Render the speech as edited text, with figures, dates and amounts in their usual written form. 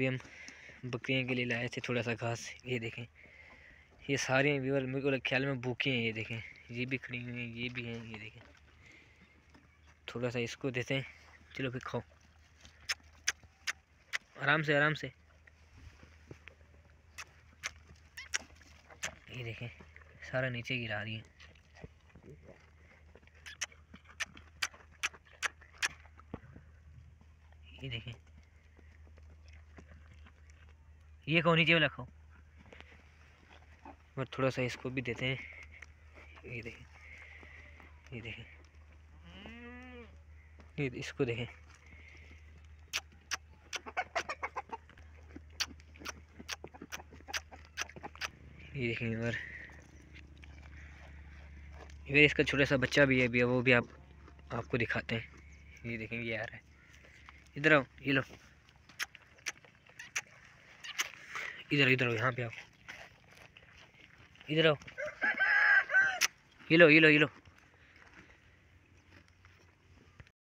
हम बकरियों के लिए लाए थे थोड़ा सा घास। ये देखें, ये सारे व्यूअर मेरे को ख्याल में भूखे हैं। ये देखें, ये भी खड़ी हुई हैं, ये भी हैं। ये देखें, थोड़ा सा इसको देते हैं। चलो फिर खाओ, आराम से आराम से। ये देखें, सारा नीचे गिरा रही है। ये देखें, ये खाओ, नीचे वाला खाओ। और थोड़ा सा इसको भी देते हैं। ये देखें, ये देखें, ये इसको देखें। ये देखें, और इधर इसका छोटा सा बच्चा भी है अभी, वो भी आपको दिखाते हैं। ये देखें, ये आ रहा है। इधर आओ, ये लो, इधर इधर आओ, यहाँ पे आओ, इधर आओ। ये लो ये लो ये लो।